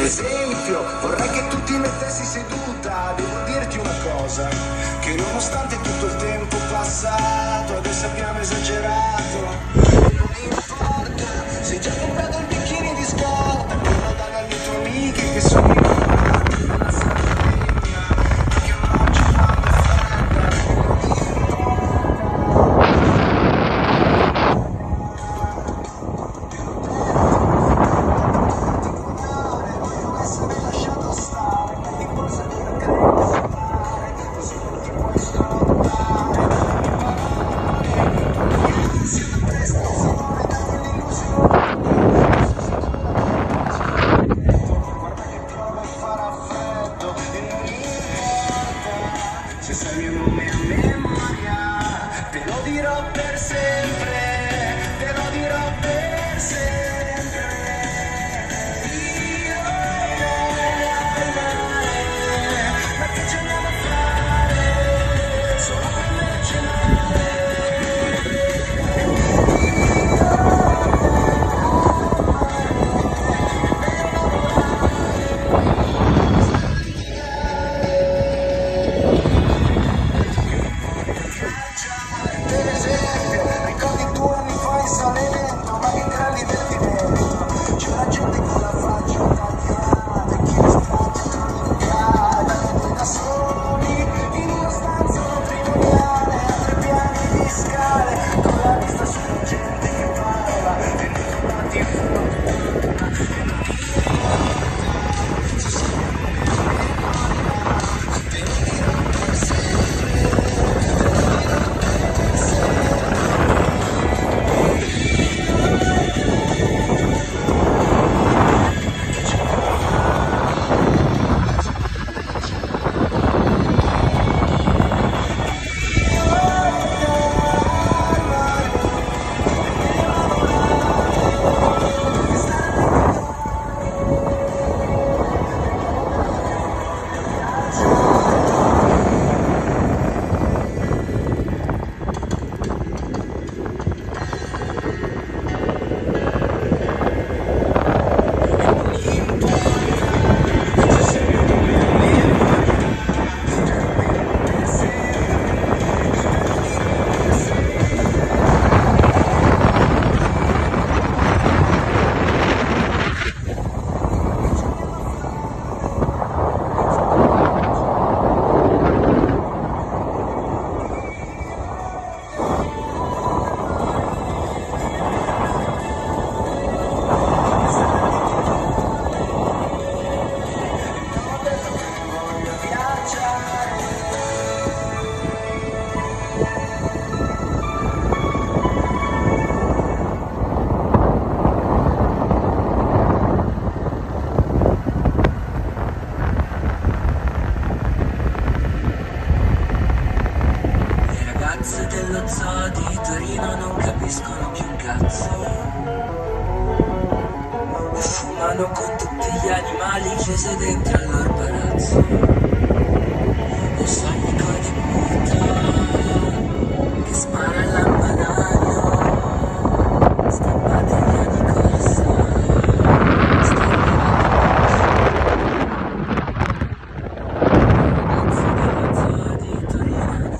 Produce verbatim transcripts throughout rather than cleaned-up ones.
esempio, vorrei che tu ti mettessi seduta. Devo dirti una cosa, che nonostante tutto il tempo passato, adesso abbiamo esagerato. E non importa, sei già comprato il bicchini di scorta, quello dalle alle tue amiche che sono in una Sardegna, che oggi quando è fredda, se sai il mio nome a memoria, te lo dirò per sempre, te lo dirò per sempre. Io al mare, ma che ci andiamo a fare? Solo per me cenare. Per esempio, ricordi due anni fa in Salento, ma che grandi divertimento. C'era gente con la faccia tagliata e chi le spiagge truccate, noi da soli in una stanza matrimoniale a tre piani di scale, con la vista sulla gente che parla e noi trovati in fortuna. E non mi importa se sono memoria, te lo dirò per sempre, te lo dirò per sempre. Dello zoo di Torino non capiscono più un cazzo e fumano con tutti gli animali chiusi dentro al loro palazzo. Io sogni con di puta che spara al lampadario, stampate via di corsa, ragazzi dello zoo di Torino.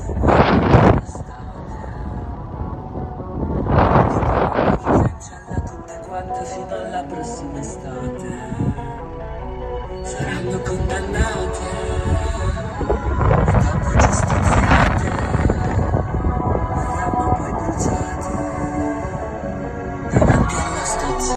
Fino alla prossima estate saranno condannate.